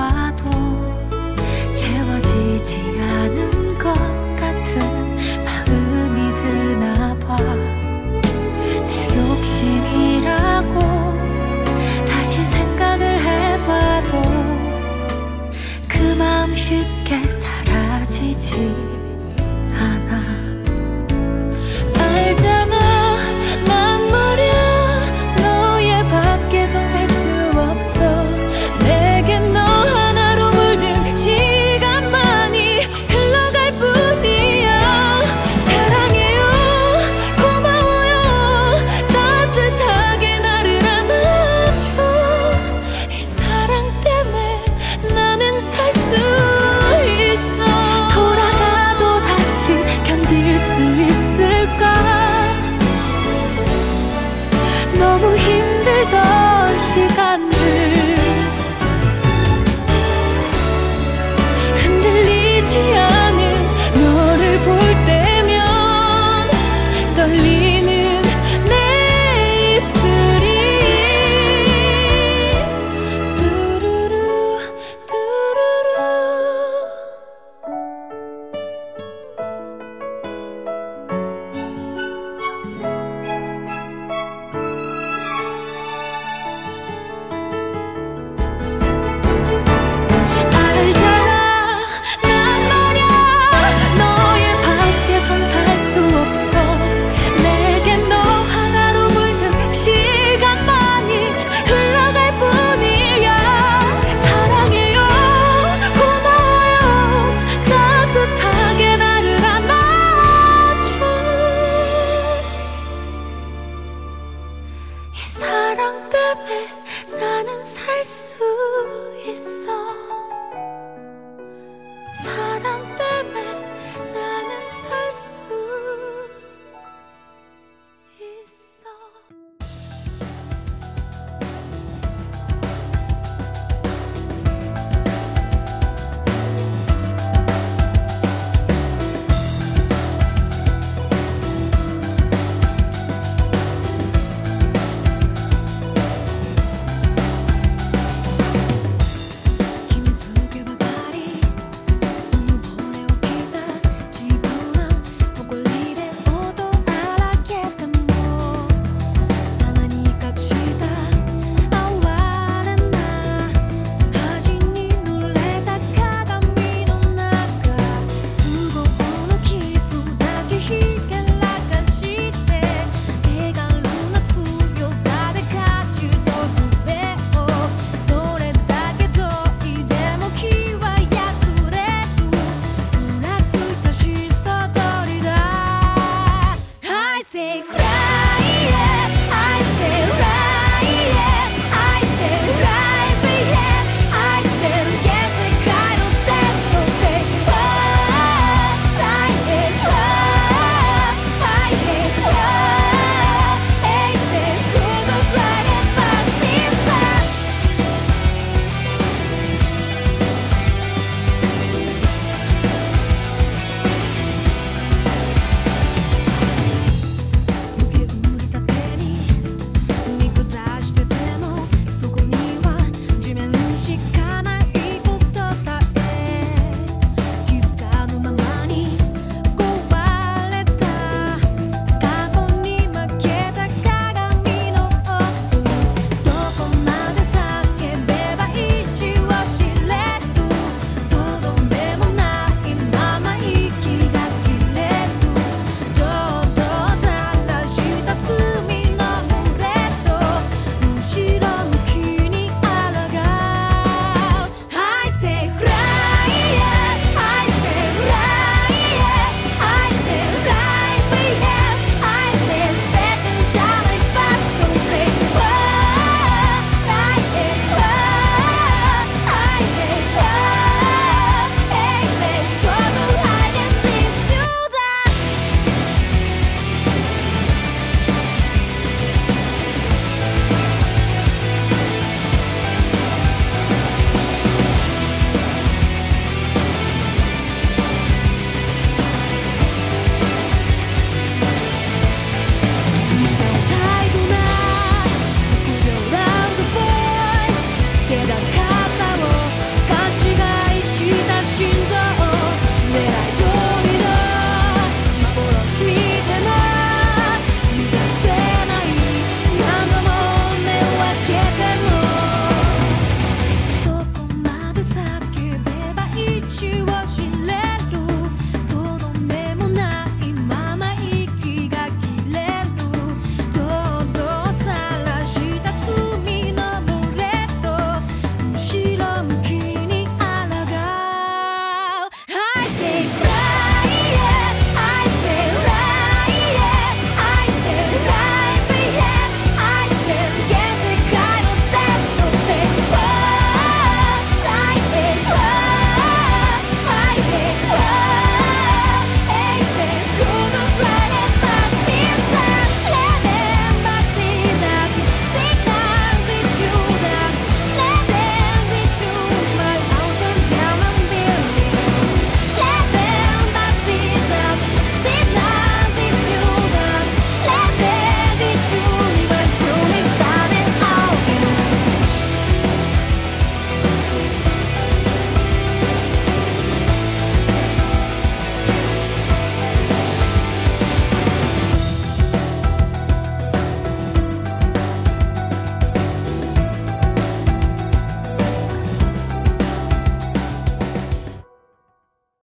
해봐도 채워지지 않은 것 같은 마음이 드나봐. 내 욕심이라고 다시 생각을 해봐도 그 마음 쉽게 사라지지 않아. 알잖아 난 말야 너의 밖에선 살 수 없어. 내겐 너 하나로 물든 시간만이 흘러갈 뿐이야. 사랑해요 고마워요 따뜻하게 나를 안아줘. 이 사랑 때문에 나는 살 수 있어. 돌아가도 다시 견딜 수 있을까. 너무 힘들던 시간들 흔들리지 않은 너를 볼 때면 떨리는 내 입술이 뚜루루 뚜루루. 알잖아 난 말야 너의 밖에선 살 수 없어. 내겐 너 하나로 물든 시간만이 흘러갈 뿐이야. 사랑해요 고마워요 따뜻하게 나를 안아줘. 이 사랑 때문에 나는 살 수 있어. 사랑 때문에